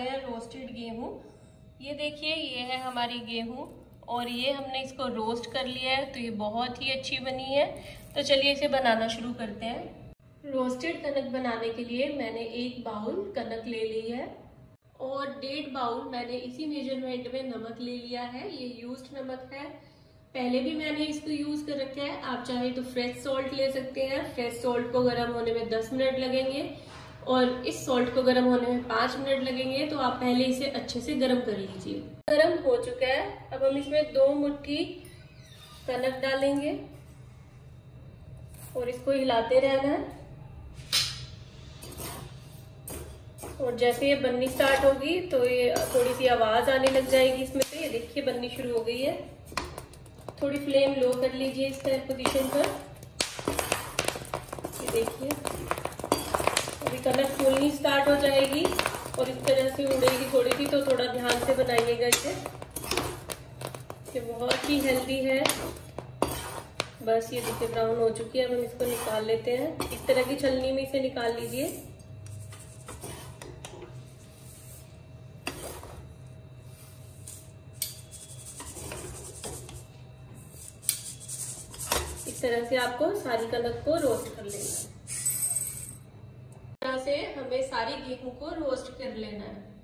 है रोस्टेड गेहूं। ये देखिए, ये है हमारी गेहूं और ये हमने इसको रोस्ट कर लिया है, तो ये बहुत ही अच्छी बनी है। तो चलिए इसे बनाना शुरू करते हैं। रोस्टेड कनक बनाने के लिए मैंने 1 बाउल कनक ले ली है और 1.5 बाउल मैंने इसी मेजरमेंट में नमक ले लिया है। ये यूज्ड नमक है, पहले भी मैंने इसको यूज कर रखा है। आप चाहे तो फ्रेश सॉल्ट ले सकते हैं। फ्रेश सॉल्ट को गर्म होने में 10 मिनट लगेंगे और इस सॉल्ट को गर्म होने में 5 मिनट लगेंगे। तो आप पहले इसे अच्छे से गर्म कर लीजिए। गर्म हो चुका है, अब हम इसमें 2 मुट्ठी कनक डालेंगे और इसको हिलाते रहना है। और जैसे ये बननी स्टार्ट होगी तो ये थोड़ी सी आवाज आने लग जाएगी इसमें से। ये देखिए बननी शुरू हो गई है। थोड़ी फ्लेम लो कर लीजिए इस पोजीशन पर। ये देखिए अभी कनक फूलनी स्टार्ट हो जाएगी और इस तरह से उड़ेगी थोड़ी सी, तो थोड़ा ध्यान से बनाइएगा इसे। ये बहुत ही हेल्दी है। बस ये देखिए ब्राउन हो चुकी है, अब हम इसको निकाल लेते हैं। इस तरह की छलनी में इसे निकाल लीजिए। इस तरह से आपको सारी कनक को रोस्ट कर लेना है। इस तरह से हमें सारी गेहूं को रोस्ट कर लेना है।